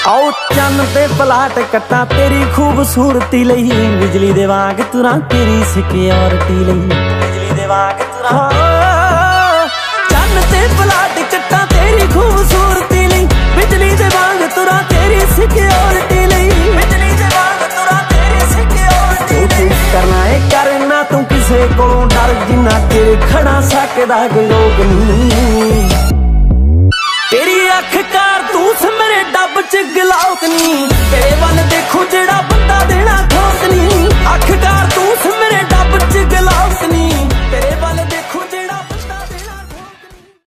आओ चन्न ते पलाट कट्टा तेरी खूबसूरती लई, बिजली दे वांग तुरां तेरी सिक्योरिटी लई, बिजली दे वांग तुरां चन्न ते पलाट कट्टा तेरी खूबसूरती लई, बिजली दे वांग तुरां तेरी सिक्योरिटी लई, बिजली दे वांग तुरां तेरी सिक्योरिटी लई। करना है करना तू किसे कोलों डर, जिन्ना तेरे खड़ा सकदा कोई लोक नहीं। तेरी अख कारतूस मेरे डब च गलाउत नी।